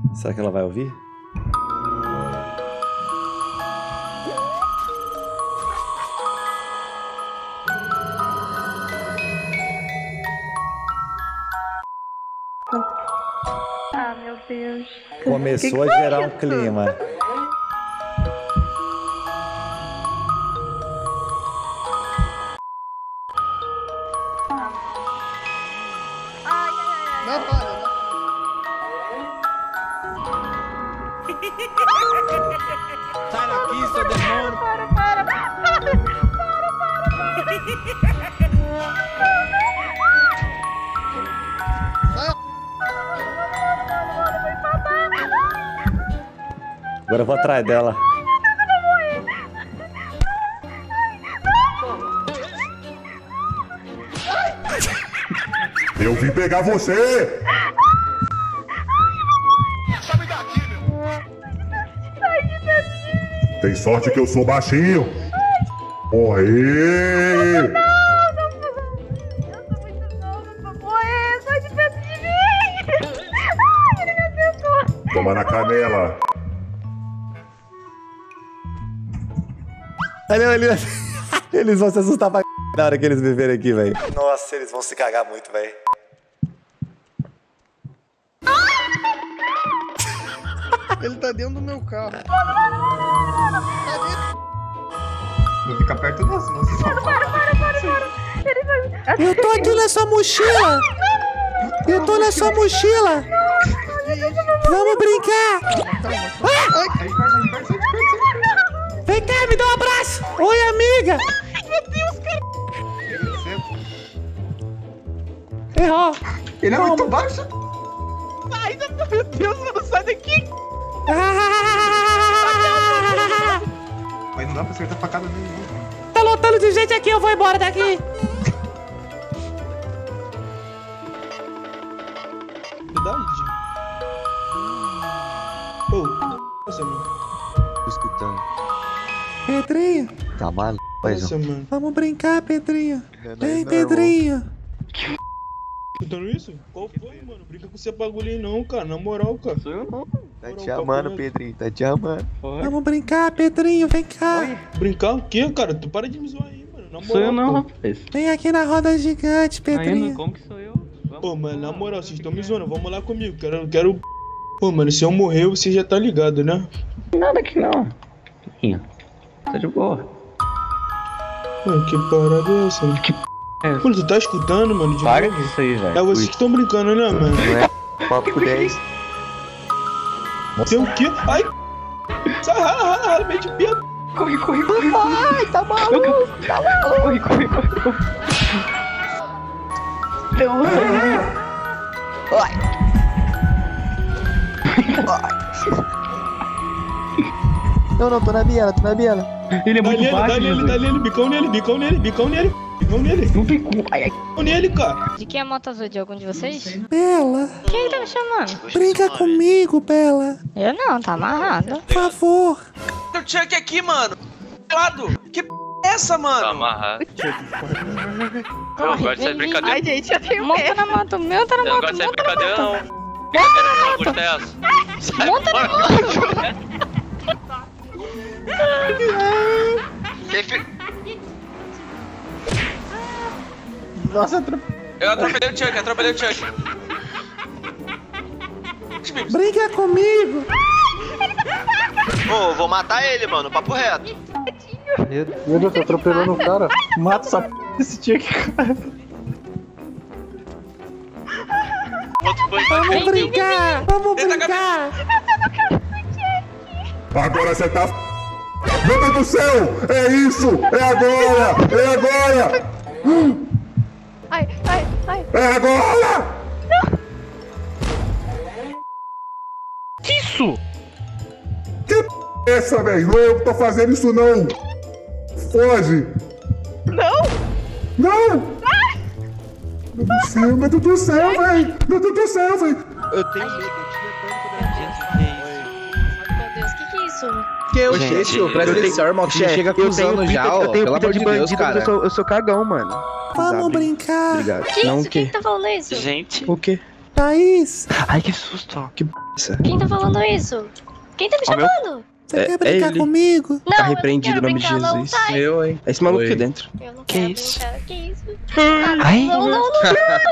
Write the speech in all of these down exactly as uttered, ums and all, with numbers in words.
Será que ela vai ouvir? Ah, meu Deus. Começou que que a gerar foi um isso? clima. Ai, ai, ai, Não, para, não. Sai daqui, seu demônio! Para, para, para, para, Agora eu vou atrás dela. Eu vim pegar você! Tem sorte que eu sou baixinho. Morri! Eu sou muito nova, eu vou morrer, sai de perto de mim! Ai, ele me acertou! Toma na canela. Olha, olha. Eles vão se assustar pra c... na hora que eles me verem aqui, velho. Nossa, eles vão se cagar muito, velho. Ele tá dentro do meu carro. Não fica perto não, senão você só Para, para, para, para! Ele vai... Eu tô aqui nessa mochila. Eu tô nessa mochila. Vamos brincar. Ai, Aí perto, aí perto, aí perto. Vem cá, me dá um abraço. Oi, amiga. Meu Deus, cara! Errou. Ele é muito baixo. Sai, meu Deus, mano, sai daqui! Ah! Mas não dá pra acertar facada nenhuma. Tá lotando de gente aqui, eu vou embora daqui. Verdade. Ô, nossa, mano. Tô escutando. Pedrinho, Tá maluco, Nossa, paizão. mano. vamos brincar, Pedrinho. Não, Vem, não, Pedrinho. Escutando isso? Qual foi, mano? Brinca com esse bagulho aí não, cara. Na moral, cara. Sou eu não. Tá Moral, te amando, papo reto. Pedrinho. Tá te amando. Pode. Vamos brincar, Pedrinho, vem cá. Brincar o quê, cara? Tu para de me zoar aí, mano. Na moral. Sou eu não, pô. rapaz. Vem aqui na roda gigante, Ainda, Pedrinho. como que sou eu? Vamos. Pô, mano, na moral, vocês estão me zoando. Vamos lá comigo. Quero, quero... Pô, mano, se eu morrer, você já tá ligado, né? Nada aqui não. Ih, tá de boa. Mano, que parada é essa, mano? Que é essa? Mano, tu tá escutando, mano, de Para novo? disso aí, velho. É vocês que estão brincando, né, mano? Não é papo dez. Tem o quê? Ai! Sai, rala, rala, rala, meio de pia. Corre, corre, corre. Ai, tá maluco. Tá maluco. Corre, corre, corre, corre. Não, Não, não, tô na biela, tô na biela. ele é Dá muito nele, baixo, dá nele, Jesus. dá nele, bicão nele, bicão nele, bicão nele, bicão nele, Não tem como. Ai, ai. bicão nele, cara. De quem é a moto azul? De algum de vocês? Bela, Quem tá me chamando? brinca comigo, Bela. Eu não, tá amarrado. Por favor. O Chuck aqui, mano. Do lado. Que p é essa, mano? Tá amarrado. Corre, Eu gosto de vem, brincadeira. Ai, gente, eu tenho Monta na moto, meu tá na Eu não moto, gosto de monta na brincadeira, moto. não. Brincadeira não, curta essa. Sai Monta na fora. moto. Quem fi- nossa, atro... Eu atropelei o Chuck, atropelei o Chuck. Brinca comigo. Ô, vou matar ele, mano. Papo reto. Meu Deus, tô atropelando o cara. Mata essa p desse tio aqui, cara. O outro foi Vamos brincar. Vamos Tenta brincar. Agora você tá. f- Meu Deus do céu! É isso! É agora! É agora! Ai, ai, ai. É agora! Que isso? Que p é essa, velho? Não é eu que tô fazendo isso, não! Foge! Não. Não! Meu Deus do céu, meu Deus do céu, velho! Meu Deus do céu, velho! Eu tenho medo, eu tinha pânico da Meu Deus, que que é isso? Que eu, Gente, gente, presta eu tenho- atenção, irmão. Tu me Chefe, chega eu tenho acusando pinta- já, eu ó. tenho Pelo pinta amor de de Deus, bandido, cara. eu sou- eu sou cagão, mano. Vamos Sabe? brincar. Obrigado. Que Não isso? o Quem quê? tá falando isso? Gente, O quê? Thaís, Ai, que susto. Que p***, isso? Quem tá falando isso? Quem tá me Ó, meu- chamando? você É- quer é brincar ele. comigo? Não, Tá eu não repreendido quero em nome de brincar, não, Jesus. sai. Eu, hein? É esse maluco Oi. aqui dentro. Eu não Que quero isso? brincar, que isso? Ai. Não, não, não.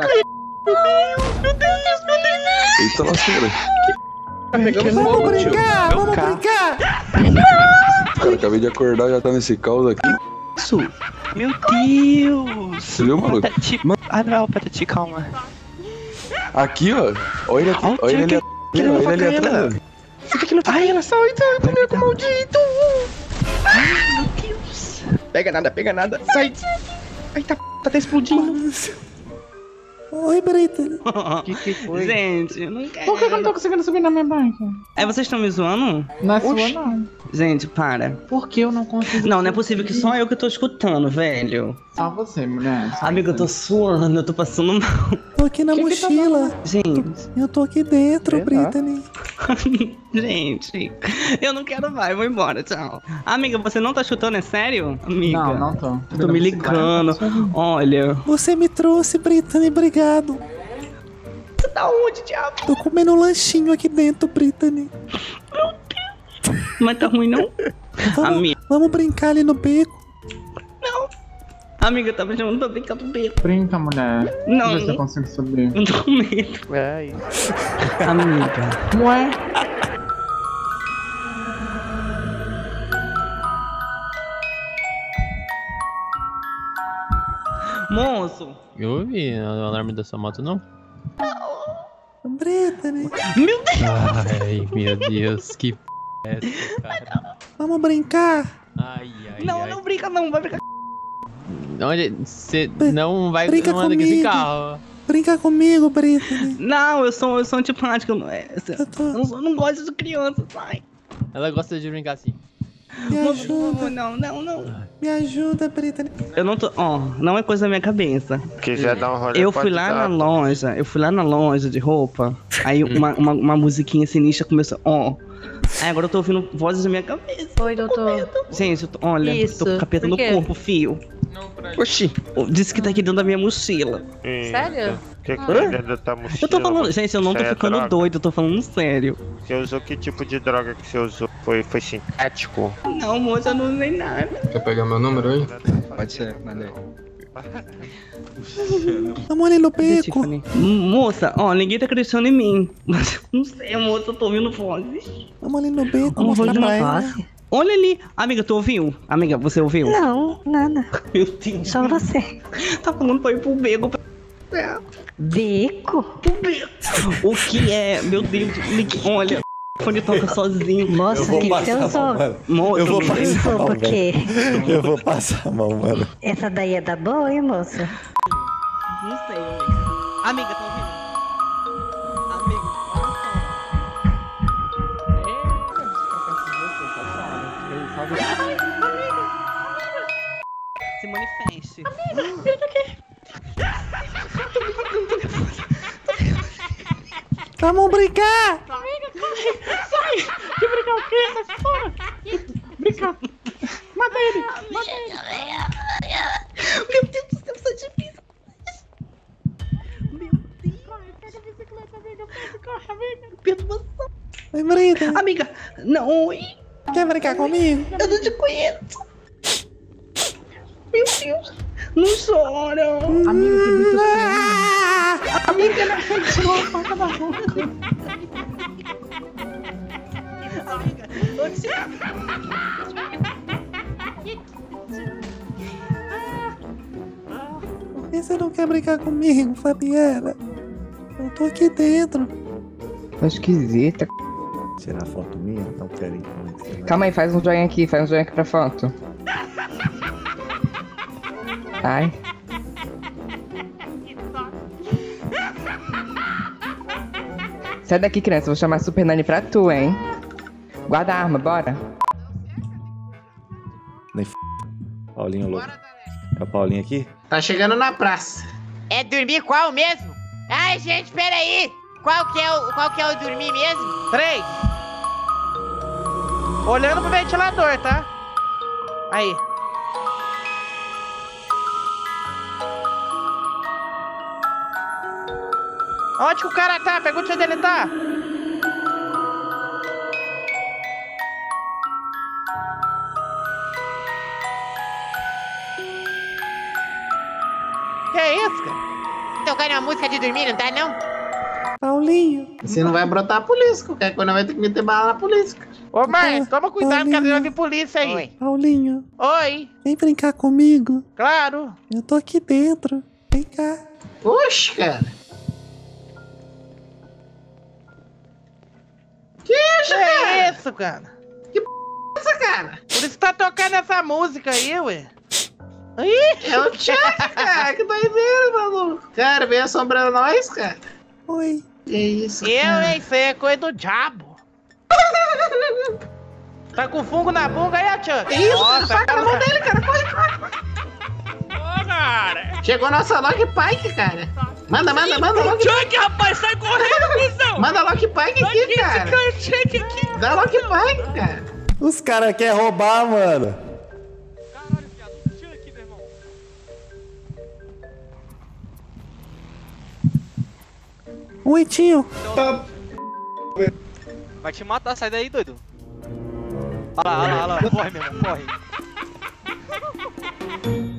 Eita lasqueira. Tá pegando Vamos fogo, tio. brincar, Meu vamos carro. brincar. Cara, acabei de acordar e já tá nesse caos aqui. Isso. Meu Deus. Você viu, maluco? Patati. Ah, não, Patati, calma. Aqui, ó. Olha ele aqui. Ó, Olha ele ali. que ele Olha ele ali vai atrás. ela. Você tem que lutar. Ai, ela saiu, então, comigo, maldito. Ai, meu Deus. Pega nada, pega nada. Sai. Ai, tá, tá até explodindo. Oi, Brittany. Que que foi? Gente, eu não quero. Por que eu não tô conseguindo subir na minha banca? É, vocês estão me zoando? Na sua, não. Gente, para. Por que eu não consigo? Não, não é possível que só eu que tô escutando, velho. Só você, mulher. Amiga, eu tô suando, eu tô passando mal. Tô aqui na Que que tá mochila. Gente, Eu tô aqui dentro, Sei lá. Brittany. gente, eu não quero mais, eu vou embora, tchau. Amiga, você não tá chutando, é sério? Amiga. Não, não tô. Eu tô me ligando. Olha. Você me trouxe, Brittany, obrigado. Você tá onde, diabo? Tô comendo um lanchinho aqui dentro, Brittany. Mas tá ruim, não? Vamos, Amiga. vamos brincar ali no beco. Amiga, tá me chamando pra brincar do beco. Brinca, mulher. Não. Vê se eu consigo subir. Eu tô com medo. Ai. Amiga. Ué? Moço. Eu ouvi o alarme dessa moto, não? Brittany, Meu Deus. Ai, meu Deus, que p é essa, cara? vamos brincar. Ai, ai, Não, ai. não brinca não, vai brincar. Onde? Você não vai Brinca não anda com esse comigo. carro. Brinca comigo, Brittany. Não, eu sou, eu sou antipática. Eu não, é, Eu tô... eu não, sou- eu não gosto de criança, sai. Ela gosta de brincar assim. Me Não, ajuda, não, não, não. me ajuda, Brittany. Eu não tô, ó, não é coisa da minha cabeça. Quiser dar um rolê, Eu pode fui lá dar. na loja, eu fui lá na loja de roupa, aí uma, uma, uma musiquinha sinistra começou, ó. Aí agora eu tô ouvindo vozes na minha cabeça. Oi, doutor. Gente, eu tô, olha, eu tô com Isso, capeta por no quê? corpo, fio. Oxi. Disse que tá aqui dentro da minha mochila. Sério? O que que tem dentro da tua mochila? Eu tô falando, gente, eu não tô Isso aí é ficando droga? doido, eu tô falando sério. Você usou que tipo de droga que você usou? Foi, foi sintético? Não, moça, eu não usei nada. Quer pegar meu número aí? Pode ser, mandei. Vamos ali no Cadê, beco. Tiffany? Moça, ó, ninguém tá acreditando em mim. Mas não sei, moça, eu tô ouvindo vozes. Vamos ali no beco, Vamos mostrar de uma pra ela. Posse? Olha ali. Amiga, tu ouviu? Amiga, você ouviu? Não, nada. Meu Deus. Só você. Tá falando pra ir pro beco. Beco? Pro beco. O que é? Meu Deus. ligue- Olha. O fone toca sozinho. Moça, o que que você usou? Moça, Eu vou não passar sei. Usou por quê? Eu vou passar a mão, mano. Essa daí é da boa, hein, moça? Não sei, amiga. Amiga, tá ouvindo? Amiga, olha só. Se manifeste. Vamos brincar! Meu Deus do céu, isso é difícil. Meu Deus. Pega a bicicleta, amiga. Pega o carro, amiga. Perturbação. Oi, Brittany. Amiga, não, oi. Quer brincar comigo? Eu não te conheço. Meu Deus. Não chora. Ah! Amiga, não tirou a faca da boca. Amiga, eu te... Por que você não quer brincar comigo, Fabiana? Eu tô aqui dentro. Tá esquisita. Tirar foto minha? Não quero ir. Calma aí, faz um joinha aqui, faz um joinha aqui pra foto. Ai. Sai daqui, criança, vou chamar a Super Nani pra tu, hein? Guarda a arma, bora. Paulinho louco. É o Paulinho aqui? Tá chegando na praça. É dormir qual mesmo? Ai, gente, peraí! Qual que é o, qual que é o dormir mesmo? Três. Olhando pro ventilador, tá? Aí. Onde que o cara tá? Pergunta onde ele tá. Que é isso, cara? Tocando uma música de dormir, não tá não? Paulinho. Você não vai brotar a polícia, qualquer coisa vai ter que meter bala na polícia. Ô mãe, toma cuidado que vai vir polícia aí. Oi. Paulinho. Oi. Vem brincar comigo. Claro. Eu tô aqui dentro. Vem cá. Oxe, cara. Que isso, cara? Que é isso, cara? Que p é essa, cara? Por isso tá tocando essa música aí, ué. Ih, é o Chuck, cara. Que doideira, maluco. Cara, vem assombrando nós, cara. Oi. Que isso, cara? Eu nem sei, é coisa do diabo. Tá com fungo na bunga aí, Chuck? Que isso? Nossa, faca na mão dele, cara. Corre, corre, corre. Ô, cara. Chegou nossa Lock Pike, cara. Manda, manda, manda Lock Pike. Chuck, rapaz, sai correndo, cuzão. Manda Lock Pike aqui, aqui, cara. Esse cara Chuck aqui. Dá Lock Pike, cara. Os caras querem roubar, mano. Caralho, viado. Tira aqui, meu irmão. Oi, tio. Vai te matar, sai daí, doido. Olha lá, olha lá, olha lá. Corre, meu irmão, corre.